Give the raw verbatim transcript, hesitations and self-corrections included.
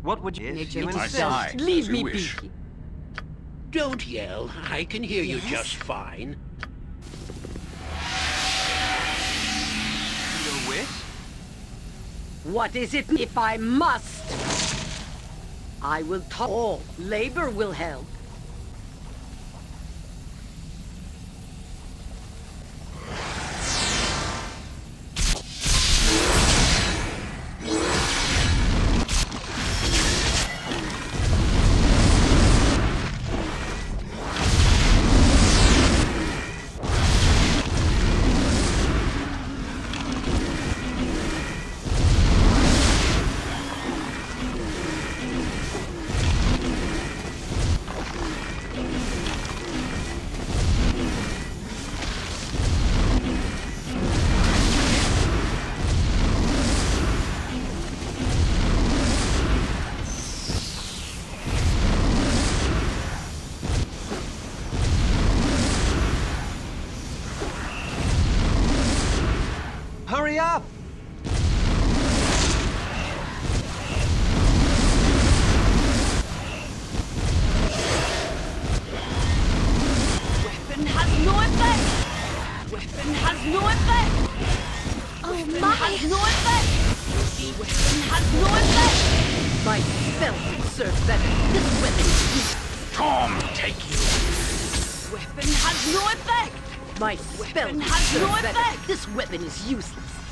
What would you... Yes, you you insist. decide. Leave Leave me me be. be. Don't yell. I can hear you Yes? just fine. Your wish? What is it if I must? I will talk. All labor will help. Hurry up! Weapon has no effect! Weapon has no effect! Oh my! Has no effect! Weapon has no effect! My spell serves better. This weapon is useless. Tom, take you. Weapon has no effect! My spell Weapon has no serves better. effect! This weapon is useless.